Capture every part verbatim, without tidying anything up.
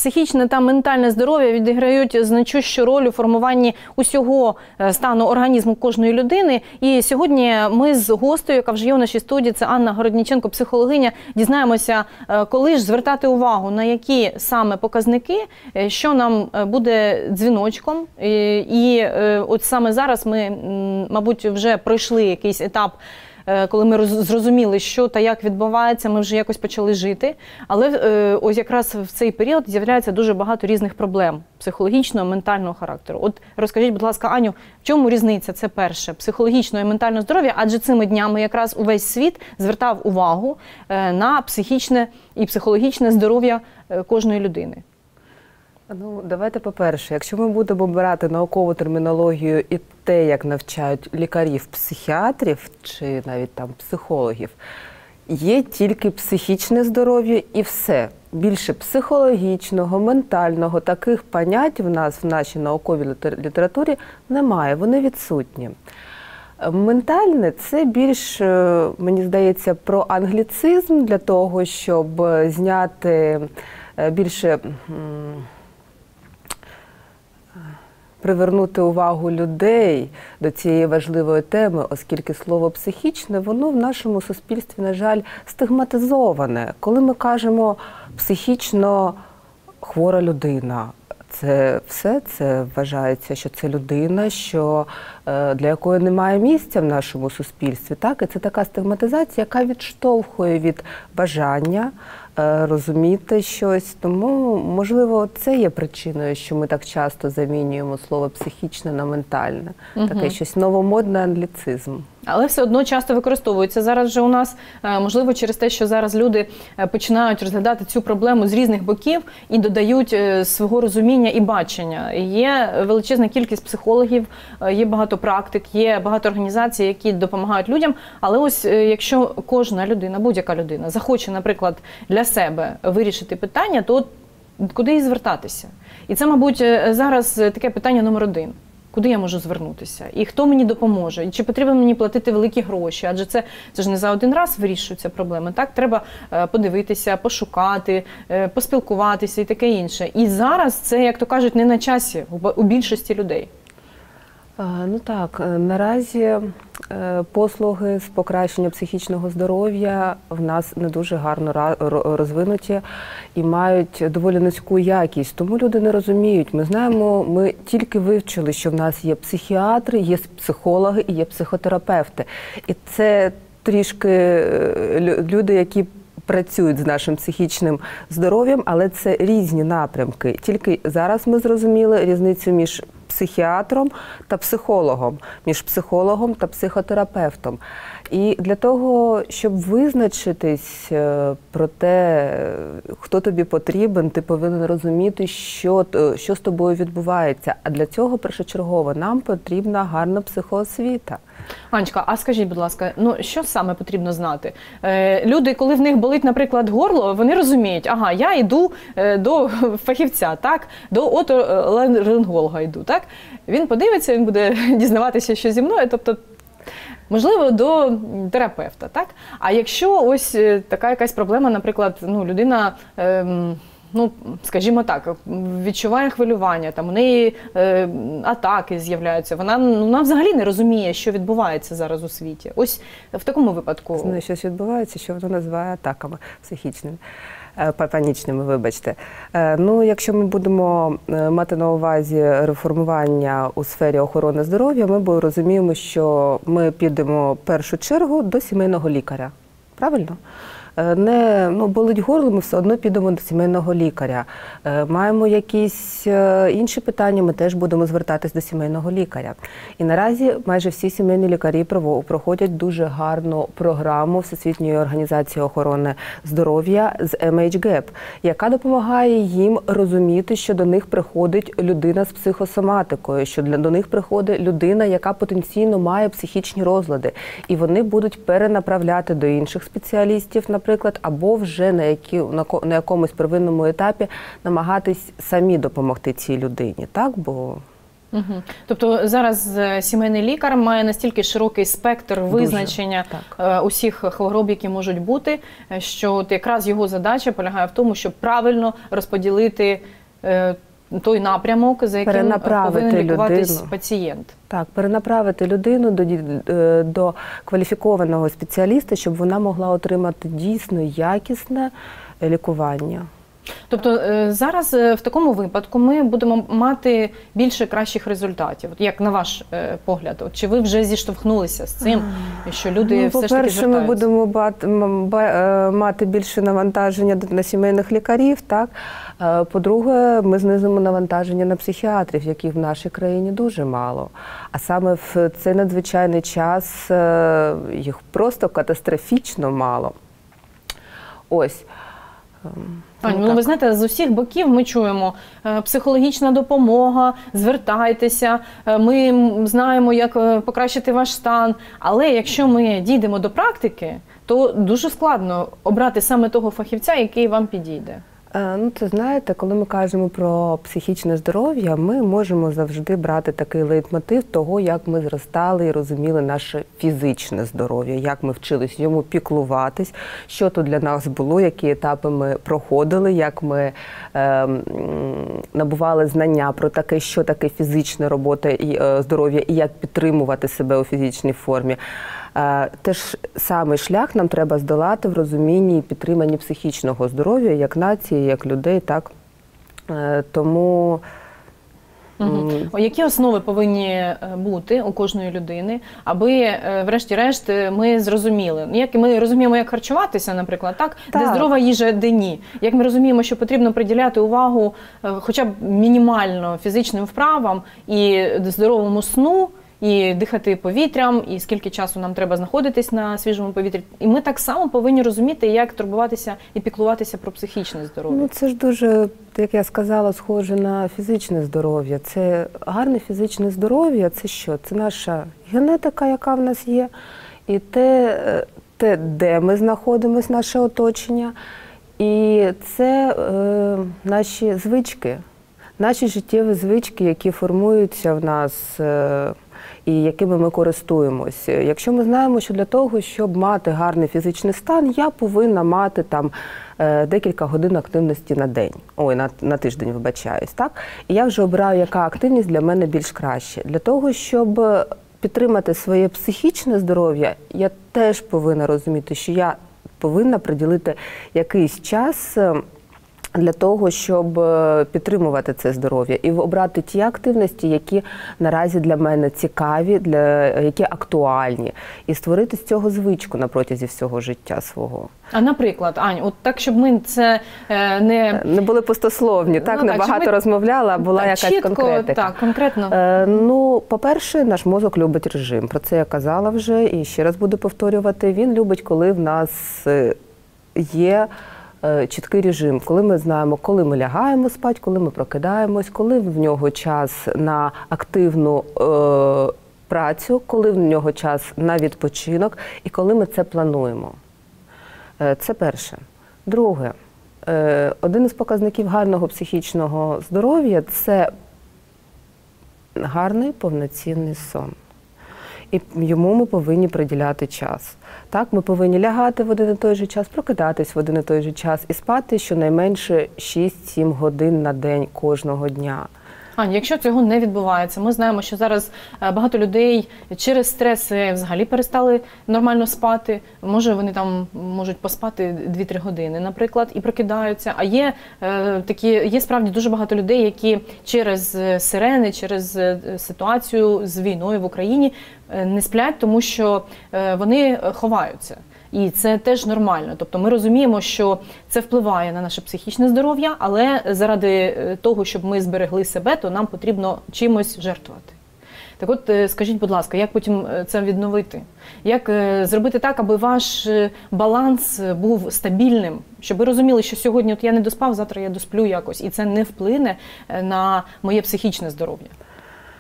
психічне та ментальне здоров'я відіграють значущу роль у формуванні усього стану організму кожної людини. І сьогодні ми з гостею, яка вже є у нашій студії, це Анна Городніченко, психологиня, дізнаємося, коли ж звертати увагу на які саме показники, що нам буде дзвіночком. І от саме зараз ми, мабуть, вже пройшли якийсь етап, коли ми зрозуміли, що та як відбувається, ми вже якось почали жити. Але ось якраз в цей період з'являється дуже багато різних проблем психологічного, ментального характеру. От розкажіть, будь ласка, Аню, в чому різниця, це перше, психологічного і ментального здоров'я? Адже цими днями якраз увесь світ звертав увагу на психічне і психологічне здоров'я кожної людини. Ну, давайте по-перше, якщо ми будемо брати наукову термінологію і те, як навчають лікарів, психіатрів чи навіть там психологів, є тільки психічне здоров'я і все. Більше психологічного, ментального, таких понять в нас, в нашій науковій літературі немає, вони відсутні. Ментальне – це більш, мені здається, про англіцизм для того, щоб зняти більше, привернути увагу людей до цієї важливої теми, оскільки слово «психічне», воно в нашому суспільстві, на жаль, стигматизоване. Коли ми кажемо «психічно хвора людина», це все, це вважається, що це людина, що, для якої немає місця в нашому суспільстві. Так? І це така стигматизація, яка відштовхує від бажання розуміти щось. Тому, можливо, це є причиною, що ми так часто замінюємо слово «психічне» на «ментальне». Угу. Таке щось новомодний англіцизм. Але все одно часто використовується. Зараз вже у нас, можливо, через те, що зараз люди починають розглядати цю проблему з різних боків і додають свого розуміння і бачення. Є величезна кількість психологів, є багато практик, є багато організацій, які допомагають людям. Але ось якщо кожна людина, будь-яка людина захоче, наприклад, для себе вирішити питання, то куди їй звертатися? І це, мабуть, зараз таке питання номер один. Куди я можу звернутися? І хто мені допоможе? І чи потрібно мені платити великі гроші? Адже це, це ж не за один раз вирішуються проблеми. Так, треба подивитися, пошукати, поспілкуватися і таке інше. І зараз це, як то кажуть, не на часі у більшості людей. Ну так, наразі послуги з покращення психічного здоров'я в нас не дуже гарно розвинуті і мають доволі низьку якість. Тому люди не розуміють. Ми знаємо, ми тільки вивчили, що в нас є психіатри, є психологи і є психотерапевти. І це трішки люди, які працюють з нашим психічним здоров'ям, але це різні напрямки. Тільки зараз ми зрозуміли різницю між психіатром та психологом, між психологом та психотерапевтом. І для того, щоб визначитись про те, хто тобі потрібен, ти повинен розуміти, що, що з тобою відбувається. А для цього першочергово нам потрібна гарна психоосвіта. Анечка, а скажіть, будь ласка, ну що саме потрібно знати? Е, люди, коли в них болить, наприклад, горло, вони розуміють, ага, я йду е, до фахівця, так, до отоларинголога йду, так? Він подивиться, він буде дізнаватися, що зі мною, тобто, можливо, до терапевта, так? А якщо ось така якась проблема, наприклад, ну, людина, е, ну, скажімо так, відчуває хвилювання, там у неї е, атаки з'являються, вона, вона взагалі не розуміє, що відбувається зараз у світі. Ось в такому випадку. Знає, щось відбувається, що вона називає атаками психічними. Панічними, вибачте. Ну, якщо ми будемо мати на увазі реформування у сфері охорони здоров'я, ми розуміємо, що ми підемо в першу чергу до сімейного лікаря. Правильно? Не, ну, болить горло, ми все одно підемо до сімейного лікаря. Маємо якісь інші питання, ми теж будемо звертатись до сімейного лікаря. І наразі майже всі сімейні лікарі проходять дуже гарну програму Всесвітньої організації охорони здоров'я з ем ейч геп, яка допомагає їм розуміти, що до них приходить людина з психосоматикою, що до них приходить людина, яка потенційно має психічні розлади. І вони будуть перенаправляти до інших спеціалістів, наприклад, або вже на, які, на, на якомусь первинному етапі намагатись самі допомогти цій людині, так? Бо Угу. Тобто зараз сімейний лікар має настільки широкий спектр визначення Дуже, усіх хвороб, які можуть бути, що от якраз його задача полягає в тому, щоб правильно розподілити той напрямок, за яким повинен лікуватись людину. пацієнт. Так, перенаправити людину до, до кваліфікованого спеціаліста, щоб вона могла отримати дійсно якісне лікування. Тобто зараз в такому випадку ми будемо мати більше кращих результатів, як на ваш погляд? Чи ви вже зіштовхнулися з цим, що люди ну, все ж таки звертаються? По-перше, ми будемо мати більше навантаження на сімейних лікарів, так? По-друге, ми знизимо навантаження на психіатрів, яких в нашій країні дуже мало. А саме в цей надзвичайний час їх просто катастрофічно мало. Ось. Пані, ну, ви знаєте, з усіх боків ми чуємо психологічна допомога, звертайтеся, ми знаємо, як покращити ваш стан. Але якщо ми дійдемо до практики, то дуже складно обрати саме того фахівця, який вам підійде. Ну, це знаєте, коли ми кажемо про психічне здоров'я, ми можемо завжди брати такий лейтмотив того, як ми зростали і розуміли наше фізичне здоров'я, як ми вчились йому піклуватись, що то для нас було, які етапи ми проходили, як ми е, набували знання про таке, що таке фізична робота і е, здоров'я, і як підтримувати себе у фізичній формі. Теж самий шлях нам треба здолати в розумінні і підтриманні психічного здоров'я як нації, як людей, так. Тому... Угу. Які основи повинні бути у кожної людини, аби, врешті-решт, ми зрозуміли, як ми розуміємо, як харчуватися, наприклад, так? Так. Де здорова їжа, де ні. Як ми розуміємо, що потрібно приділяти увагу хоча б мінімально фізичним вправам і здоровому сну, і дихати повітрям, і скільки часу нам треба знаходитись на свіжому повітрі. І ми так само повинні розуміти, як турбуватися і піклуватися про психічне здоров'я. Ну, це ж дуже, як я сказала, схоже на фізичне здоров'я. Це гарне фізичне здоров'я, це що? Це наша генетика, яка в нас є, і те, те де ми знаходимося, наше оточення, і це е, наші звички, наші життєві звички, які формуються в нас, е, і якими ми користуємося. Якщо ми знаємо, що для того, щоб мати гарний фізичний стан, я повинна мати там декілька годин активності на день, ой, на, на тиждень, вибачаюсь, так? І я вже обираю, яка активність для мене більш краще. Для того, щоб підтримати своє психічне здоров'я, я теж повинна розуміти, що я повинна приділити якийсь час для того, щоб підтримувати це здоров'я і обрати ті активності, які наразі для мене цікаві, для, які актуальні, і створити з цього звичку на протязі всього життя свого. А наприклад, Ань, от так, щоб ми це е, не... Не були пустословні, так, ну, не так, багато ми... розмовляли, а була так, якась чітко, конкретика. Так, конкретно. Е, ну, по-перше, наш мозок любить режим. Про це я казала вже і ще раз буду повторювати. Він любить, коли в нас є чіткий режим, коли ми знаємо, коли ми лягаємо спати, коли ми прокидаємось, коли в нього час на активну е, працю, коли в нього час на відпочинок і коли ми це плануємо. Е, це перше. Друге, е, один із показників гарного психічного здоров'я – це гарний повноцінний сон. І йому ми повинні приділяти час. Так, ми повинні лягати в один і той же час, прокидатись в один і той же час і спати щонайменше шість-сім годин на день кожного дня. Ань, якщо цього не відбувається, ми знаємо, що зараз багато людей через стреси взагалі перестали нормально спати. Може, вони там можуть поспати дві-три години, наприклад, і прокидаються. А є е, такі, є справді дуже багато людей, які через сирени, через ситуацію з війною в Україні не сплять, тому що е, вони ховаються. І це теж нормально. Тобто ми розуміємо, що це впливає на наше психічне здоров'я, але заради того, щоб ми зберегли себе, то нам потрібно чимось жертвувати. Так от, скажіть, будь ласка, як потім це відновити? Як зробити так, аби ваш баланс був стабільним? Щоб ви розуміли, що сьогодні от я не доспав, завтра я досплю якось, і це не вплине на моє психічне здоров'я?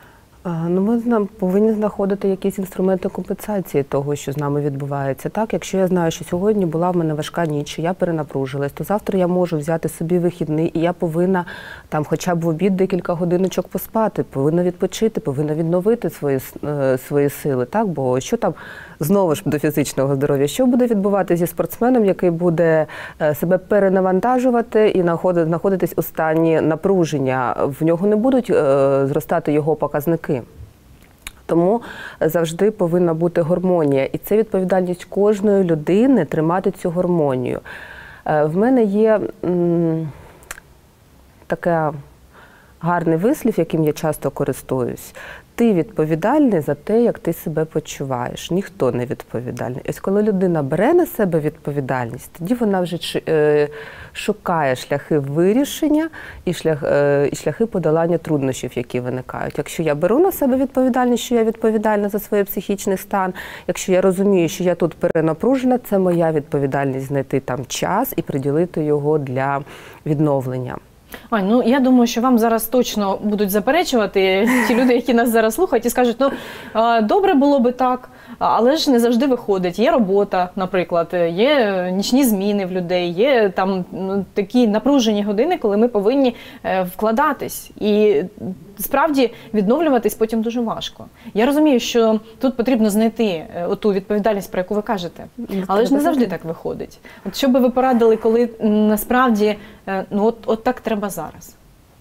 Ну, ми зна- повинні знаходити якісь інструменти компенсації того, що з нами відбувається. Так, якщо я знаю, що сьогодні була в мене важка ніч, я перенапружилась, то завтра я можу взяти собі вихідний, і я повинна там хоча б в обід декілька годиночок поспати, повинна відпочити, повинна відновити свої, е, свої сили. Так, бо що там знову ж до фізичного здоров'я, що буде відбуватися зі спортсменом, який буде е, себе перенавантажувати і знаходити, знаходитись у стані напруження, в нього не будуть е, зростати його показники. Тому завжди повинна бути гармонія. І це відповідальність кожної людини тримати цю гармонію. В мене є м, таке гарний вислів, яким я часто користуюсь. Ти відповідальний за те, як ти себе почуваєш. Ніхто не відповідальний. Ось коли людина бере на себе відповідальність, тоді вона вже шукає шляхи вирішення і, шлях, і шляхи подолання труднощів, які виникають. Якщо я беру на себе відповідальність, що я відповідальна за свій психічний стан, якщо я розумію, що я тут перенапружена, це моя відповідальність знайти там час і приділити його для відновлення. Ань, ну я думаю, що вам зараз точно будуть заперечувати ті люди, які нас зараз слухають, і скажуть, ну добре було би так, але ж не завжди виходить. Є робота, наприклад, є нічні зміни в людей, є там ну, такі напружені години, коли ми повинні вкладатись. І справді відновлюватись потім дуже важко. Я розумію, що тут потрібно знайти оту відповідальність, про яку ви кажете, але ж не завжди так виходить. От що би ви порадили, коли насправді ну от, от так треба зараз?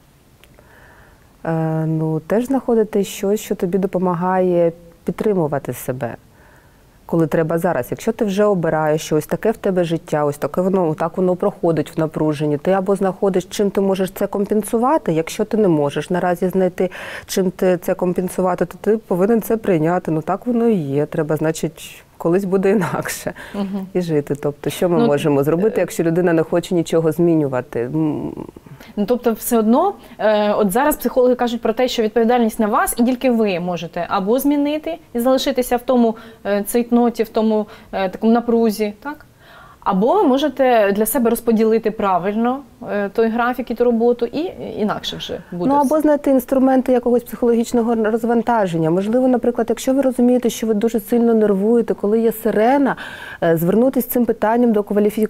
Е, ну, теж знаходити щось, що тобі допомагає підтримувати себе, коли треба зараз. Якщо ти вже обираєш, що ось таке в тебе життя, ось таке воно, так воно проходить в напруженні, ти або знаходиш, чим ти можеш це компенсувати. Якщо ти не можеш наразі знайти, чим ти це компенсувати, то ти повинен це прийняти. Ну так воно і є. Треба, значить, колись буде інакше угу. і жити. Тобто, що ми ну, можемо зробити, якщо людина не хоче нічого змінювати? Ну, тобто, все одно, е, от зараз психологи кажуть про те, що відповідальність на вас, і тільки ви можете або змінити і залишитися в тому е, цейтноті, в тому е, такому напрузі, так? Або ви можете для себе розподілити правильно е, той графік і ту роботу, і інакше вже буде. Ну, або знайти інструменти якогось психологічного розвантаження. Можливо, наприклад, якщо ви розумієте, що ви дуже сильно нервуєте, коли є сирена, е, звернутися з цим питанням до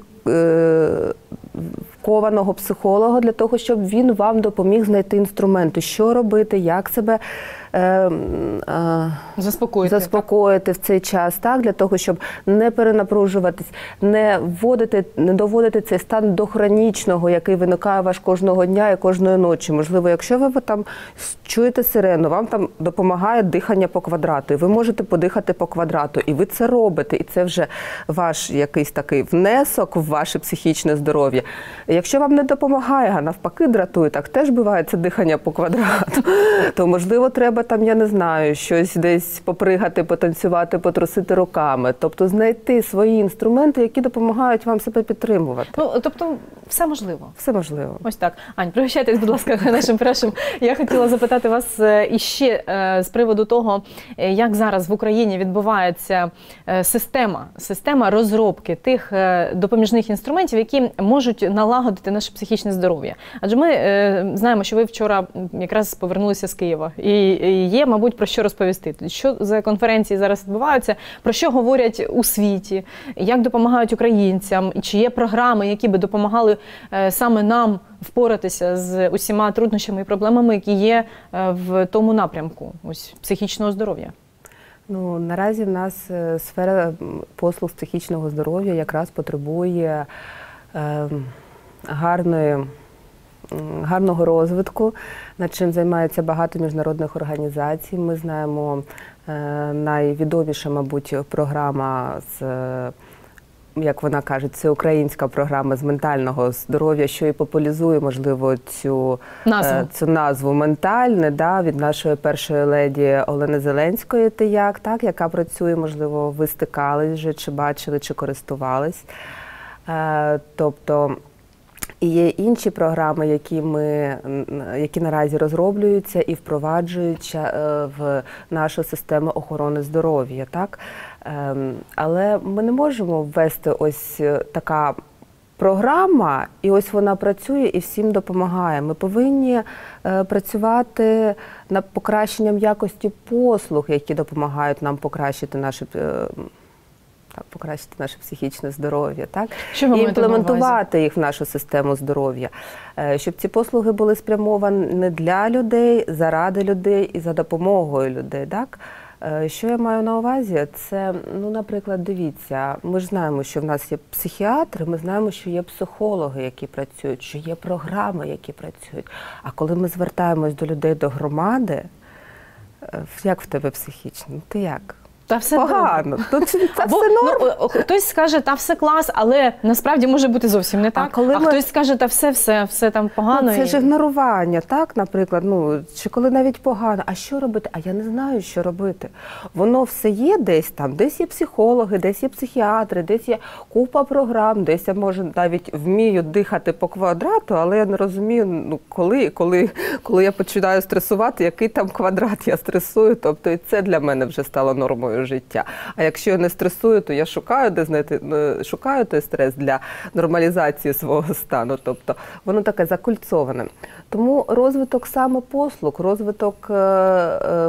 кваліфікованого психолога для того, щоб він вам допоміг знайти інструменти, що робити, як себе е, е, заспокоїти, заспокоїти в цей час, так, для того, щоб не перенапружуватись, не вводити, не доводити цей стан до хронічного, який виникає ваш кожного дня і кожної ночі. Можливо, якщо ви там чуєте сирену, вам там допомагає дихання по квадрату, і ви можете подихати по квадрату, і ви це робите, і це вже ваш якийсь такий внесок в ваше психічне здоров'я. Якщо вам не допомагає, а навпаки дратує, так теж буває це дихання по квадрату, то, можливо, треба там, я не знаю, щось десь попригати, потанцювати, потрусити руками. Тобто знайти свої інструменти, які допомагають вам себе підтримувати. Ну, тобто все можливо? Все можливо. Ось так. Ань, пригощайтесь, будь ласка, нашим першим. Я хотіла запитати вас іще з приводу того, як зараз в Україні відбувається система, система розробки тих допоміжних інструментів, які можуть налагодити наше психічне здоров'я. Адже ми е, знаємо, що ви вчора якраз повернулися з Києва. І, і є, мабуть, про що розповісти. Що за конференції зараз відбуваються, про що говорять у світі, як допомагають українцям, і чи є програми, які би допомагали е, саме нам впоратися з усіма труднощами і проблемами, які є е, в тому напрямку ось, психічного здоров'я. Ну, наразі в нас сфера послуг з психічного здоров'я якраз потребує е, гарної, гарного розвитку, над чим займається багато міжнародних організацій. Ми знаємо е, найвідоміша, мабуть, програма з, як вона каже, це українська програма з ментального здоров'я, що і популяризує, можливо, цю назву, е, цю назву ментальне, да, від нашої першої леді Олени Зеленської, «Ти як?», так, яка працює, можливо, ви стикались вже, чи бачили, чи користувались. Е, тобто, і є інші програми, які, ми, які наразі розроблюються і впроваджуються в нашу систему охорони здоров'я. Так? Але ми не можемо ввести ось така програма, і ось вона працює і всім допомагає. Ми повинні е, працювати над покращенням якості послуг, які допомагають нам покращити наше, е, так, покращити наше психічне здоров'я, так? Що ви І маєте на увазі? імплементувати їх в нашу систему здоров'я, е, щоб ці послуги були спрямовані не для людей, заради людей і за допомогою людей, так? Що я маю на увазі? Це, ну, наприклад, дивіться, ми ж знаємо, що в нас є психіатри, ми знаємо, що є психологи, які працюють, що є програми, які працюють. А коли ми звертаємось до людей, до громади, як в тебе психічно? Ну, ти як? Та все погано. Тут це Або, все норм. Ну, хтось скаже, та все клас, але насправді може бути зовсім не так. А, коли а ми... хтось скаже, та все, все, все там погано. Ну, це і... ж ігнорування, так, наприклад, ну, чи коли навіть погано, а що робити? А я не знаю, що робити. Воно все є десь там, десь є психологи, десь є психіатри, десь є купа програм, десь я, може, навіть вмію дихати по квадрату, але я не розумію, ну, коли, коли, коли я починаю стресувати, який там квадрат я стресую, тобто і це для мене вже стало нормою життя. А якщо я не стресую, то я шукаю, де знайти, шукаю той стрес для нормалізації свого стану. Тобто воно таке закульцоване. Тому розвиток саме послуг, розвиток е, е,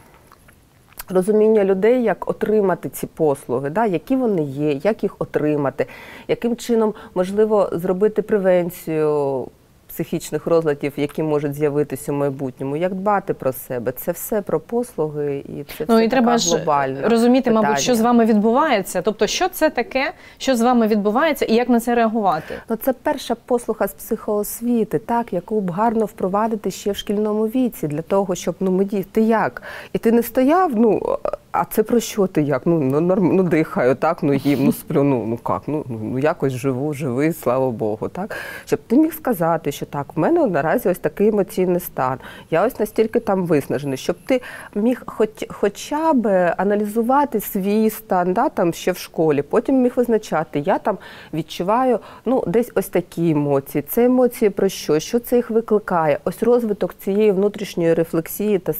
розуміння людей, як отримати ці послуги, да, які вони є, як їх отримати, яким чином можливо зробити превенцію психічних розладів, які можуть з'явитися у майбутньому, як дбати про себе. Це все про послуги і це ну, все і треба глобальне ж розуміти, питання. Мабуть, що з вами відбувається. Тобто, що це таке, що з вами відбувається і як на це реагувати? Ну, це перша послуга з психоосвіти, так, яку б гарно впровадити ще в шкільному віці, для того, щоб, ну, ми діти, ти як? І ти не стояв, ну, а це про що ти як? Ну, ну, норм, ну дихаю, так, ну їм, ну сплю, ну, ну як, ну, ну якось живу, живий, слава Богу, так? Щоб ти міг сказати, що так, в мене наразі ось такий емоційний стан, я ось настільки там виснажений, щоб ти міг хоч, хоча б аналізувати свій стан, да, там ще в школі, потім міг визначати, я там відчуваю, ну, десь ось такі емоції, це емоції про що, що це їх викликає, ось розвиток цієї внутрішньої рефлексії та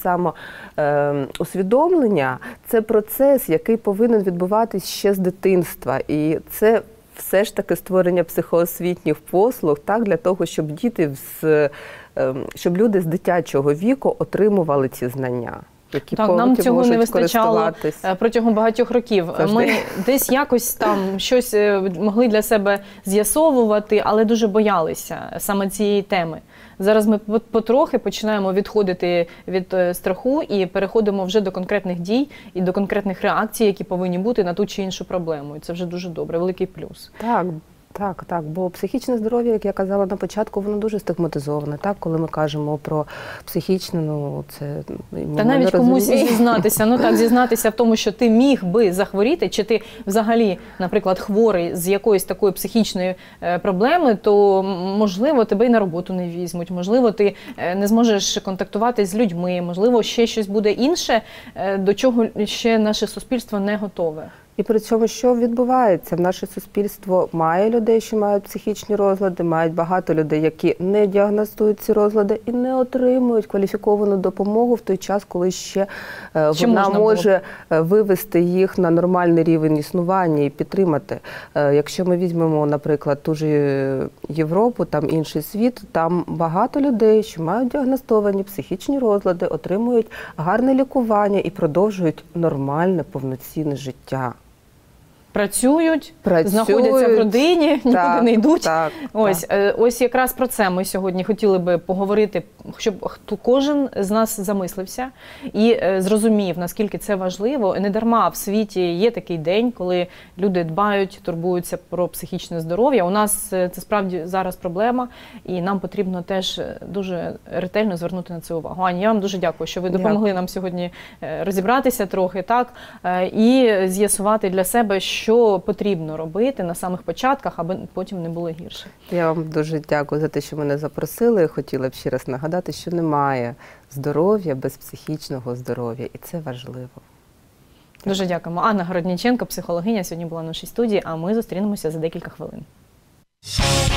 самоусвідомлення, це процес, який повинен відбуватись ще з дитинства, і це все ж таки створення психоосвітніх послуг, так, для того, щоб діти, з, щоб люди з дитячого віку отримували ці знання. Які так, нам цього не вистачало протягом багатьох років. Завжди. Ми десь якось там щось могли для себе з'ясовувати, але дуже боялися саме цієї теми. Зараз ми потрохи починаємо відходити від страху і переходимо вже до конкретних дій і до конкретних реакцій, які повинні бути на ту чи іншу проблему. І це вже дуже добре, великий плюс. Так. Так, так, бо психічне здоров'я, як я казала на початку, воно дуже стигматизоване. Так, коли ми кажемо про психічне, ну це та навіть комусь зізнатися, ну так, зізнатися в тому, що ти міг би захворіти, чи ти взагалі, наприклад, хворий з якоїсь такої психічної проблеми, то можливо тебе й на роботу не візьмуть, можливо, ти не зможеш контактувати з людьми, можливо, ще щось буде інше, до чого ще наше суспільство не готове. І при цьому, що відбувається? Наше суспільство має людей, що мають психічні розлади, мають багато людей, які не діагностують ці розлади і не отримують кваліфіковану допомогу в той час, коли ще Чи вона може було? вивести їх на нормальний рівень існування і підтримати. Якщо ми візьмемо, наприклад, ту ж Європу, там інший світ, там багато людей, що мають діагностовані психічні розлади, отримують гарне лікування і продовжують нормальне, повноцінне життя. Працюють, Працюють, знаходяться в родині, нікуди так, не йдуть. Так, ось, так. ось якраз про це ми сьогодні хотіли би поговорити, щоб кожен з нас замислився і зрозумів, наскільки це важливо. Не дарма в світі є такий день, коли люди дбають, турбуються про психічне здоров'я. У нас це справді зараз проблема, і нам потрібно теж дуже ретельно звернути на це увагу. Аня, я вам дуже дякую, що ви допомогли дякую. нам сьогодні розібратися трохи, так, і з'ясувати для себе, що що потрібно робити на самих початках, аби потім не було гірше. Я вам дуже дякую за те, що мене запросили. Хотіла б ще раз нагадати, що немає здоров'я без психічного здоров'я, і це важливо. Дуже дякуємо. Анна Городніченко, психологиня, сьогодні була в нашій студії, а ми зустрінемося за декілька хвилин.